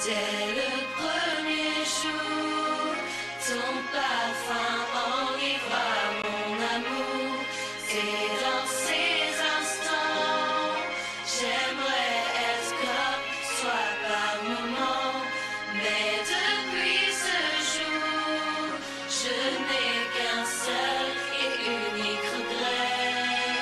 Dès le premier jour, ton parfum enivra mon amour. Et dans ces instants, j'aimerais être comme toi par moment. Mais depuis ce jour, je n'ai qu'un seul et unique regret.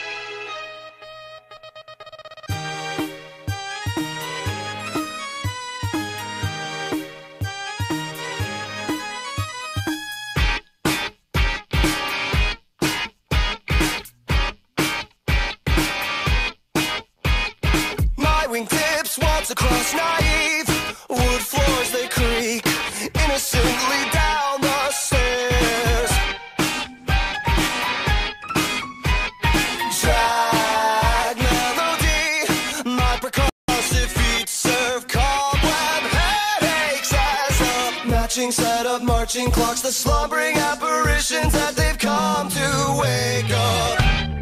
Wingtips walks across naive wood floors, they creak innocently down the stairs. Drag melody, my percussive feet serve cobweb headaches as a matching set of marching clocks, the slumbering apparitions that they've come to wake up.